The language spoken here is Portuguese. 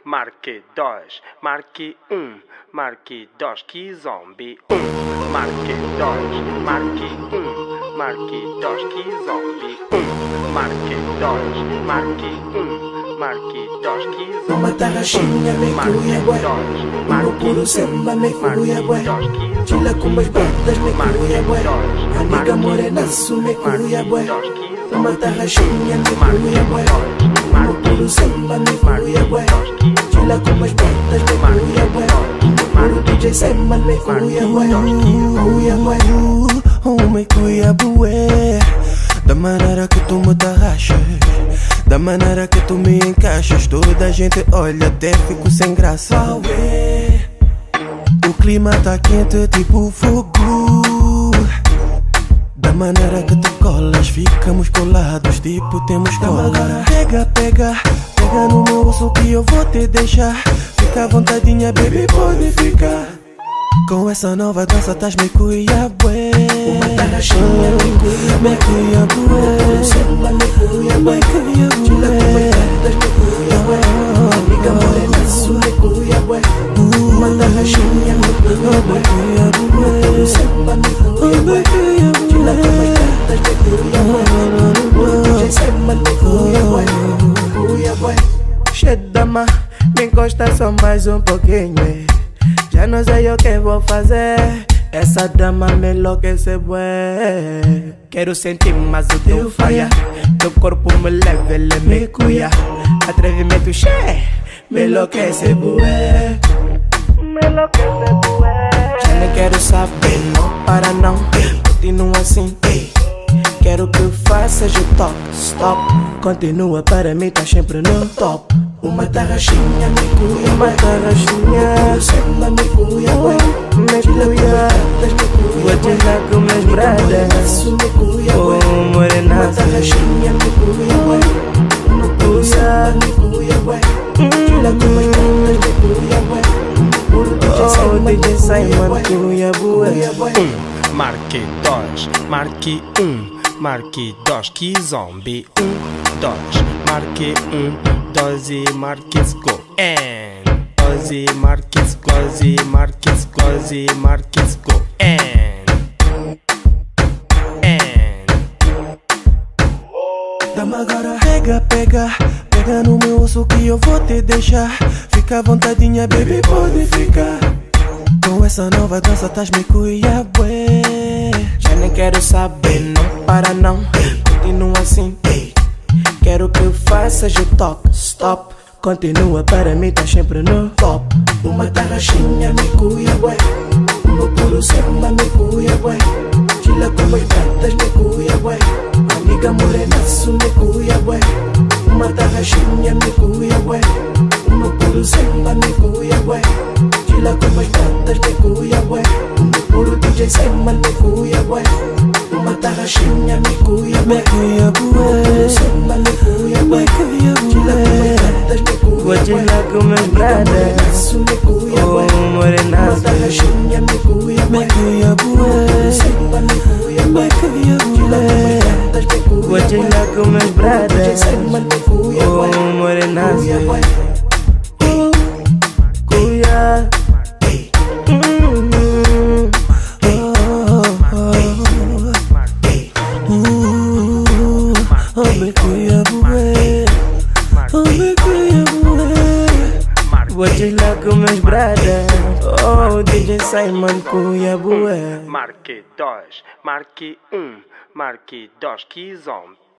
marque 2, marque 1, marque 2, que zombie. Marque 2, marque 1, marque 2, que zombie. Marque 2, marque 1, marque 2, que zombie. Uma tarraxinha me cuia, bué. No puro samba me cuia, bué. Chila com meus brothers me cuia, bué. Amiga morenaço me cuia, bué. Uma tarraxinha me cuia, bué. No puro samba me cuia, bué. Chila com meus brothers me cuia, bué. No puro DJ Samba me cuia, bué. Cuia, bué. Me cuia, bué. Da maneira que tu me tarraxas, da maneira que tu me encaixas, toda a gente olha, até fico sem graça. O clima tá quente tipo fogo. Da maneira que tu colas, ficamos colados, tipo temos cola. Pega, pega, pega no meu osso que eu vou te deixar. Fica à vontadinha, baby, pode ficar. Com essa nova dança tás me cuia, bué. Uma tarraxinha me cuia, me cuia, bué. Samba me cuia, bué. Chila com meus brothers me cuia, bué. Amiga morenaço me cuia, bué. Uma tarraxinha me cuia, bué. Samba me cuia, bué. Chila com meus brothers me cuia, bué. DJ Samba me cuia, bué. Cuia, bué. Cheio de dama, me encosta só mais um pouquinho. Já não sei o que vou fazer. Essa dama me enlouquece, bué. Quero sentir mais o teu faia. Teu corpo me leva, ele me cuia. Atrevimento cheio, me enlouquece, bué. Me enlouquece, bué. Já nem quero saber, não para não. Continua assim, quero que faças o top, stop. Continua para mim, tá sempre no top. Uma tarraxinha me cuia, uma tarraxinha. Samba me cuia, bué. Me cuia, vou te dar com meus brothers. Me cuia, bué. Oh, morenaço. Uma tarraxinha me cuia, bué. No puro samba me cuia, bué. Chila com meus brothers me cuia, bué. Puro DJ Samba me cuia, bué. Marque 2, marque 1, marque 2, que zombie. 2, marque 2 e marques go. And 2 e marques go, 2 e marques go, 2 e marques go. And dama agora, pega, pega, pega no meu osso que eu vou te deixar. Fica à vontadinha, baby, pode ficar. Com essa nova dança tás me cuia, bué. Já nem quero saber, não para não. Continua assim, quero que faças o toque, stop. Continua para mim, tá sempre no top. Uma tarraxinha me cuia, bué. No puro samba me cuia, bué. Chila com meus brothers me cuia, bué. Amiga morenaço me cuia, bué. Uma tarraxinha me cuia, bué. No puro samba me cuia, bué. Chila com meus brothers me cuia, bué. No puro DJ Samba me cuia, bué. Uma tarraxinha me cuia, bué. Me cuia, bué. Samba me cuia, bué. Chila com meus brothers me cuia, vou te dar com meus brothers. Me cuia, bué. Oh, morenaço. Uma tarraxinha me cuia, bué. Me cuia, bué. Samba me cuia, bué. Me cuia, bué. Vou te dar com meus brothers. Oh, morenaço. Cuia. Me cuia, bué. Me cuia, bué. Vou te dar com meus brothers. Oh, DJ Simon cuia, bué. Marque 2, marque 1, marque 2, que zombie.